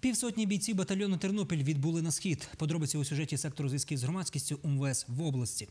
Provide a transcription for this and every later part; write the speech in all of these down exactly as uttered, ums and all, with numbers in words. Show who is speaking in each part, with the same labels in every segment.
Speaker 1: Півсотні бійців батальйону «Тернопіль» відбули на схід. Подробиці у сюжеті сектору зв'язків з громадськістю УМВС в області.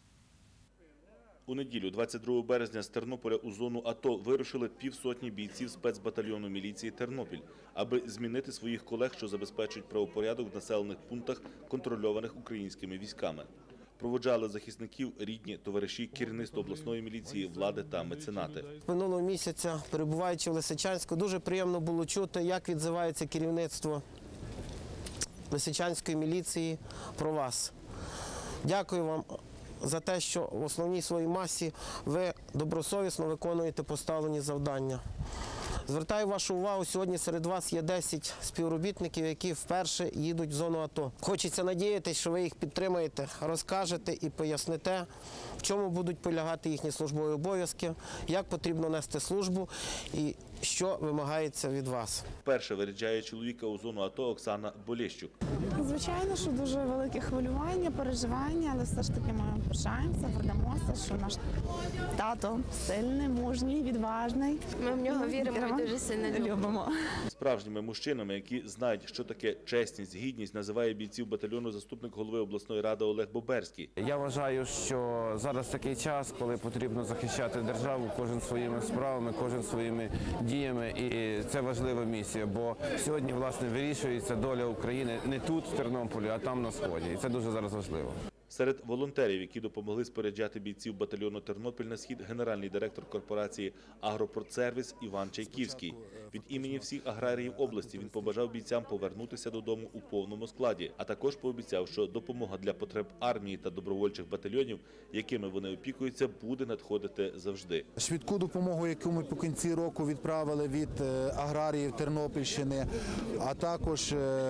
Speaker 2: У неділю, двадцять другого березня, з Тернополя у зону АТО вирушили півсотні бійців спецбатальйону міліції «Тернопіль», аби змінити своїх колег, що забезпечують правопорядок в населених пунктах, контрольованих українськими військами. Проводжали захисників рідні, товариші, керівництво обласної міліції, влади та меценати.
Speaker 3: Минулого місяця, перебуваючи в Лисичанську, дуже приємно було чути, як відзивається керівництво Лисичанської міліції про вас. Дякую вам за те, що в основній своїй масі ви добросовісно виконуєте поставлені завдання. Звертаю вашу увагу, сьогодні серед вас є десять співробітників, які вперше їдуть в зону АТО. Хочеться надіятися, що ви їх підтримаєте, розкажете і поясните, в чому будуть полягати їхні службові обов'язки, як потрібно нести службу і що вимагається від вас.
Speaker 2: Вперше виряджає чоловіка у зону АТО Оксана Болєщук.
Speaker 4: Звичайно, що дуже велике хвилювання, переживання, але все ж таки ми пишаємося, гордимося, що наш тато сильний, мужній, відважний.
Speaker 5: Ми в нього віримо і дуже сильно любимо.
Speaker 2: Справжніми мужчинами, які знають, що таке чесність, гідність, називає бійців батальйону заступник голови обласної ради Олег Боберський.
Speaker 6: Я вважаю, що зараз такий час, коли потрібно захищати державу, кожен своїми справами, кожен своїми діями. І це важлива місія, бо сьогодні, власне, вирішується доля України не тут, в Тернополі, а там на Сході. І це дуже зараз важливо.
Speaker 2: Серед волонтерів, які допомогли споряджати бійців батальйону «Тернопіль» на схід, генеральний директор корпорації «Агропродсервіс» Іван Чайківський. Від імені всіх аграріїв області він побажав бійцям повернутися додому у повному складі, а також пообіцяв, що допомога для потреб армії та добровольчих батальйонів, якими вони опікуються, буде надходити завжди.
Speaker 7: Швидку допомогу, яку ми по кінці року відправили від аграріїв Тернопільщини, а також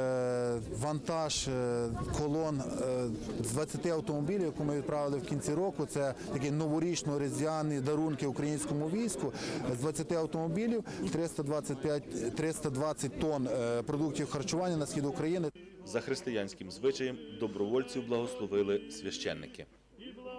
Speaker 7: вантаж колон з двадцяти автомобілів, яку ми відправили в кінці року. Це такі новорічно-різдвяні дарунки українському війську. З двадцяти автомобілів триста двадцять п'ять - триста двадцять тонн продуктів харчування на схід України.
Speaker 2: За християнським звичаєм добровольців благословили священники.